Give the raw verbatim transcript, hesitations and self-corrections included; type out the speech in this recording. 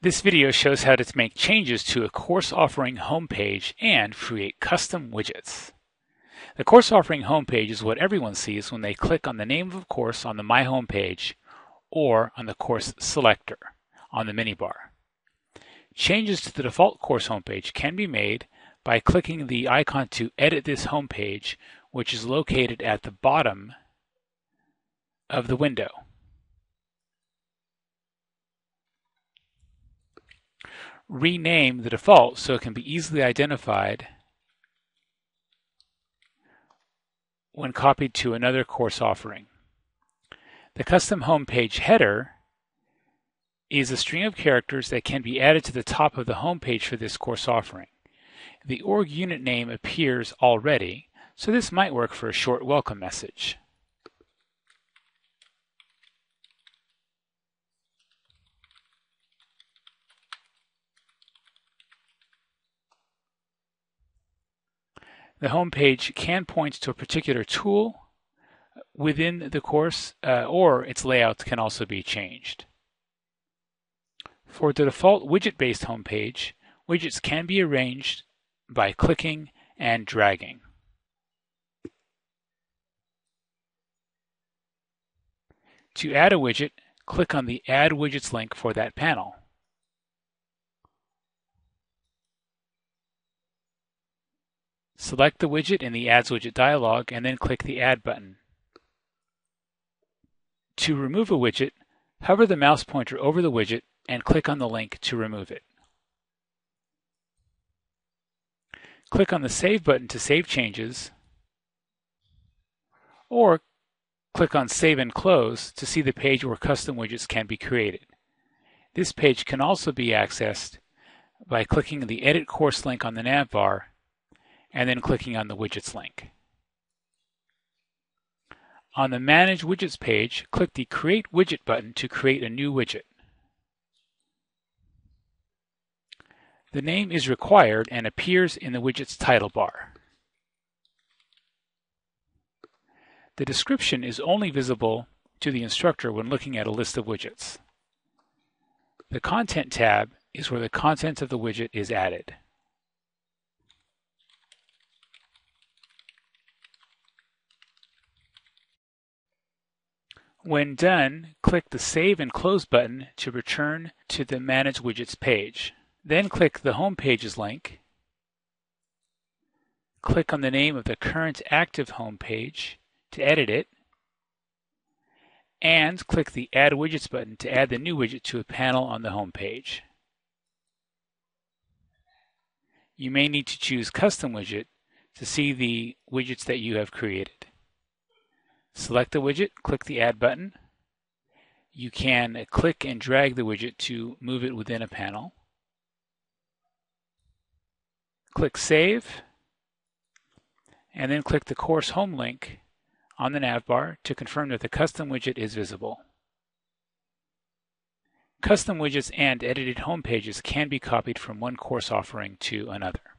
This video shows how to make changes to a course offering homepage and create custom widgets. The course offering homepage is what everyone sees when they click on the name of a course on the My Homepage or on the course selector on the minibar. Changes to the default course homepage can be made by clicking the icon to edit this homepage, which is located at the bottom of the window. Rename the default so it can be easily identified when copied to another course offering. The custom homepage header is a string of characters that can be added to the top of the homepage for this course offering. The org unit name appears already, so this might work for a short welcome message. The homepage can point to a particular tool within the course, uh, or its layout can also be changed. For the default widget-based homepage, widgets can be arranged by clicking and dragging. To add a widget, click on the Add Widgets link for that panel. Select the widget in the Adds Widget dialog and then click the Add button. To remove a widget, hover the mouse pointer over the widget and click on the link to remove it. Click on the Save button to save changes, or click on Save and Close to see the page where custom widgets can be created. This page can also be accessed by clicking the Edit Course link on the navbar and then clicking on the Widgets link. On the Manage Widgets page, click the Create Widget button to create a new widget. The name is required and appears in the widget's title bar. The description is only visible to the instructor when looking at a list of widgets. The Content tab is where the content of the widget is added. When done, click the Save and Close button to return to the Manage Widgets page. Then click the Home Pages link, click on the name of the current active home page to edit it, and click the Add Widgets button to add the new widget to a panel on the home page. You may need to choose Custom Widget to see the widgets that you have created. Select the widget, click the Add button. You can click and drag the widget to move it within a panel. Click Save, and then click the course home link on the navbar to confirm that the custom widget is visible. Custom widgets and edited home pages can be copied from one course offering to another.